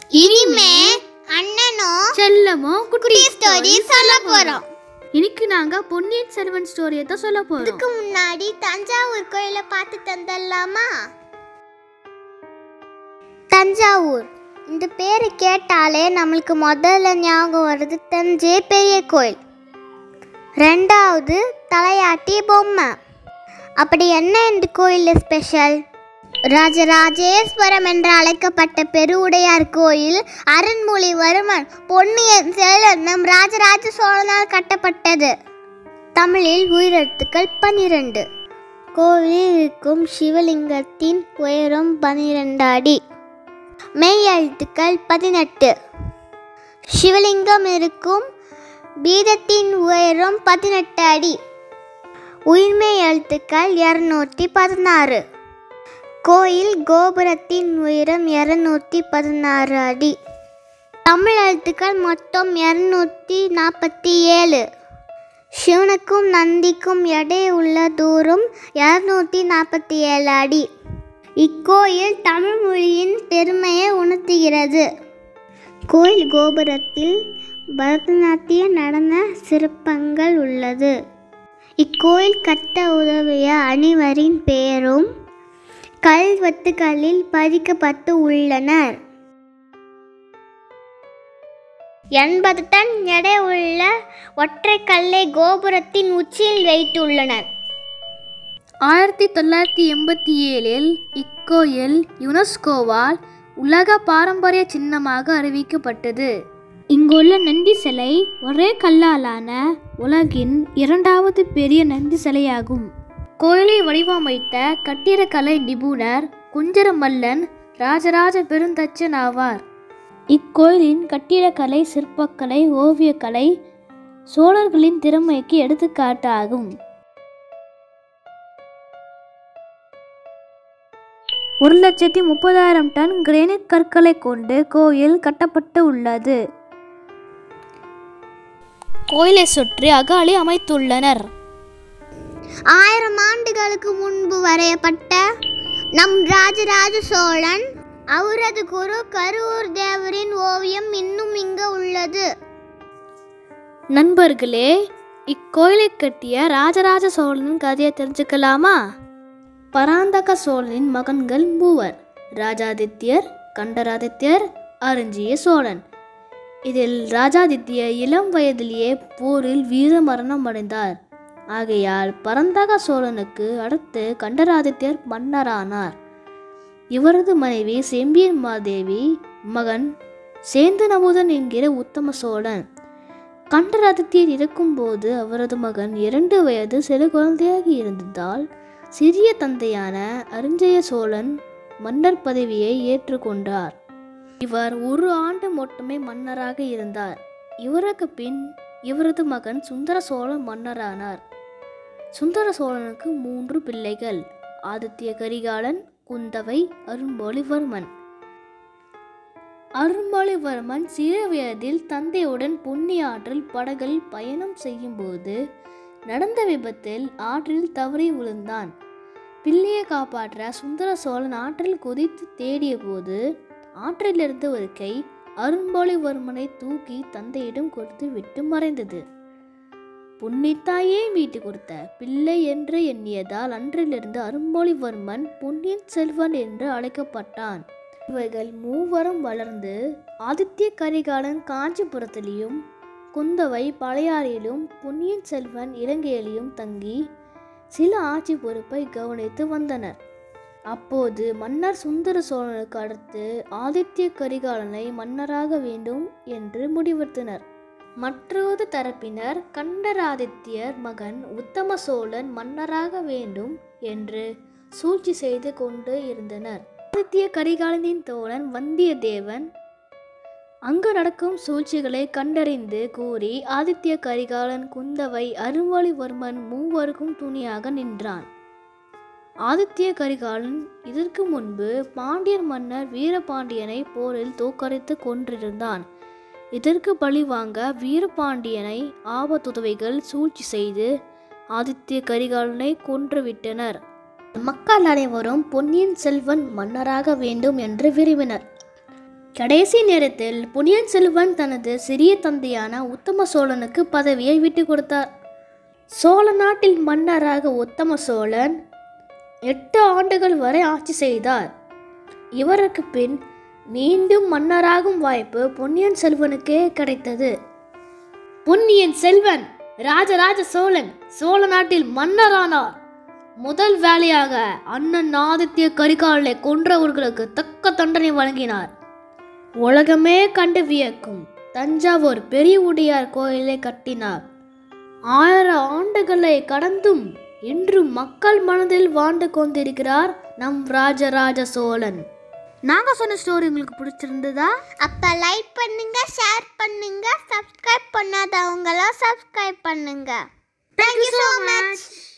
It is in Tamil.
இனிமே அண்ணனும் செல்லமும் குட்டி ஸ்டோரி சொல்ல போறோம். இன்னைக்கு நாங்க பொன்னியின் செல்வன் ஸ்டோரியை தான் சொல்ல போறோம். இதுக்கு முன்னாடி தஞ்சாவூர் கோயிலை பார்த்து தந்தலாமா? தஞ்சாவூர் இந்த பேரை கேட்டாலே நம்மளுக்கு முதல்ல ஞாபகம் வருது தஞ்சை பெரிய கோயில். ரெண்டாவது தலையாட்டி பொம்மை. அப்படி என்ன இந்த கோயிலில் ஸ்பெஷல்? ராஜராஜேஸ்வரம் என்று அழைக்கப்பட்ட பெருவுடையார் கோயில் அருண்மொழிவர்மன் பொன்னியின் செல்வன் நம் ராஜராஜ சோழனால் கட்டப்பட்டது. தமிழில் உயிரெழுத்துக்கள் 12. கோவிலில் இருக்கும் சிவலிங்கத்தின் உயரம் 12 அடி. மெய் எழுத்துக்கள் 18. சிவலிங்கம் இருக்கும் பீடத்தின் உயரம் 18 அடி. உயிர்மெய் எழுத்துக்கள் 216. கோயில் கோபுரத்தின் உயரம் 216 அடி. தமிழ் எழுத்துக்கள் மொத்தம் 247. சிவனுக்கும் நந்திக்கும் இடையே உள்ள தூரம் 247 அடி. இக்கோயில் தமிழ் மொழியின் பெருமையை உணர்த்துகிறது. கோயில் கோபுரத்தில் பரதநாட்டிய நடன சிற்பங்கள் உள்ளது. இக்கோயில் கட்ட உதவிய அனைவரின் பெயரும் கல்வெட்டுகளில் பதிக்கப்பட்டு உள்ளனர். 80 டன் எடை உள்ள ஒற்றை கல்லை கோபுரத்தின் உச்சியில் வைத்துள்ளனர். 1987 இக்கோயில் யுனெஸ்கோவால் உலக பாரம்பரிய சின்னமாக அறிவிக்கப்பட்டது. இங்குள்ள நந்தி சிலை ஒரே கல்லாலான உலகின் 2வது பெரிய நந்தி சிலையாகும். கோயிலை வடிவமைத்த கட்டிடக்கலை நிபுணர் குஞ்சரமல்லன் ராஜராஜ பெருந்தச்சன் ஆவார். இக்கோயிலின் கட்டிடக்கலை, சிற்பக்கலை, ஓவியக்கலை சோழர்களின் திறமைக்கு எடுத்துக்காட்டாகும். 1,30,000 டன் கிரானைட் கற்களை கொண்டு கோயில் கட்டப்பட்டு உள்ளது. கோயிலை சுற்றி அகாலி அமைத்துள்ளனர். 1000 ஆண்டுகளுக்கு முன்பு வரையப்பட்ட நம் ராஜராஜ சோழன் அவரது குரு கருவூர் தேவரின் ஓவியம் இன்னும் இங்கு உள்ளது. நண்பர்களே, இக்கோயிலை கட்டிய ராஜராஜ சோழனின் கதையை தெரிஞ்சுக்கலாமா? பராந்தக சோழனின் மகன்கள் 3: ராஜாதித்யர், கண்டராதித்யர், அரிஞ்சிய சோழன். இதில் ராஜாதித்யர் இளம் வயதிலேயே போரில் வீரமரணம் அடைந்தார். ஆகையால் பராந்தக சோழனுக்கு அடுத்து கண்டராதித்யர் மன்னரானார். இவரது மனைவி செம்பியன் மாதேவி, மகன் சேந்தனமுதன் என்கிற உத்தம சோழன். கண்டராதித்யர் இருக்கும்போது அவரது மகன் 2 வயது சிறு குழந்தையாக இருந்ததால் சிறிய தந்தையான அரிஞ்சய சோழன் மன்னர் பதவியை ஏற்றுக்கொண்டார். இவர் 1 ஆண்டு மட்டுமே மன்னராக இருந்தார். இவருக்கு பின் இவரது மகன் சுந்தர சோழன் மன்னரானார். சுந்தர சோழனுக்கு 3 பிள்ளைகள்: ஆதித்ய கரிகாலன், குந்தவை, அருண்மொழிவர்மன். அருண்மொழிவர்மன் சிறு வயதில் தந்தையுடன் பொன்னி ஆற்றில் படகில் பயணம் செய்யும் போது நடந்த விபத்தில் ஆற்றில் தவறி விழுந்தான். பிள்ளையை காப்பாற்ற சுந்தர சோழன் ஆற்றில் குதித்து தேடிய போது ஆற்றிலிருந்து ஒரு கை அருண்மொழிவர்மனை தூக்கி தந்தையிடம் கொடுத்து விட்டு மறைந்தது. பொன்னித்தாயே மீட்டு கொடுத்த பிள்ளை என்று எண்ணியதால் அன்றிலிருந்து அருண்மொழிவர்மன் பொன்னியின் செல்வன் என்று அழைக்கப்பட்டான். இவர்கள் 3 வளர்ந்து ஆதித்ய கரிகாலன் காஞ்சிபுரத்திலும், குந்தவை பழையாறிலும், பொன்னியின் செல்வன் இலங்கையிலும் தங்கி சில ஆட்சி பொறுப்பை கவனித்து வந்தனர். அப்போது மன்னர் சுந்தர சோழனுக்கு அடுத்து ஆதித்ய கரிகாலனை மன்னராக வேண்டும் என்று முடிவெடுத்தனர். மற்றொரு தரப்பினர் கண்டராதித்யர் மகன் உத்தம சோழன் மன்னராக வேண்டும் என்று சூழ்ச்சி செய்து கொண்டு இருந்தனர். ஆதித்ய கரிகாலனின் தோழன் வந்தியத்தேவன் அங்கு நடக்கும் சூழ்ச்சிகளை கண்டறிந்து கூறி ஆதித்ய கரிகாலன், குந்தவை, அருண்மொழிவர்மன் 3 துணையாக நின்றான். ஆதித்ய கரிகாலன் இதற்கு முன்பு பாண்டியர் மன்னர் வீரபாண்டியனை போரில் தோற்கடித்து கொன்றிருந்தான். இதற்கு பழிவாங்க வீரபாண்டியனை ஆபத்துதவிகள் சூழ்ச்சி செய்து ஆதித்ய கரிகாலனை கொன்றுவிட்டனர். மக்கள் அனைவரும் பொன்னியின் செல்வன் மன்னராக வேண்டும் என்று விரும்பினர். கடைசி நேரத்தில் பொன்னியின் செல்வன் தனது சிறிய தந்தையான உத்தம சோழனுக்கு பதவியை விட்டு கொடுத்தார். சோழ நாட்டில் மன்னராக உத்தம சோழன் 8 ஆண்டுகள் வரை ஆட்சி செய்தார். இவருக்கு பின் மீண்டும் மன்னராகும் வாய்ப்பு பொன்னியின் செல்வனுக்கே கிடைத்தது. பொன்னியின் செல்வன் ராஜராஜ சோழன் சோழ நாட்டில் மன்னரானார். முதல் வேலையாக அண்ணன் ஆதித்ய கரிகாலனை கொன்றவர்களுக்கு தக்க தண்டனை வழங்கினார். உலகமே கண்டு வியக்கும் தஞ்சாவூர் பெரிய உடையார் கோயிலை கட்டினார். 1000 ஆண்டுகளை கடந்தும் இன்றும் மக்கள் மனதில் வாழ்ந்து கொண்டிருக்கிறார் நம் ராஜராஜ சோழன். நாங்க சொன்ன ஸ்டோரி உங்களுக்கு பிடிச்சிருந்ததா? அப்ப லைக் பண்ணுங்க, ஷேர் பண்ணுங்க, சப்ஸ்கிரைப் பண்ணாதவங்களா சப்ஸ்கிரைப் பண்ணுங்க. Thank you so much.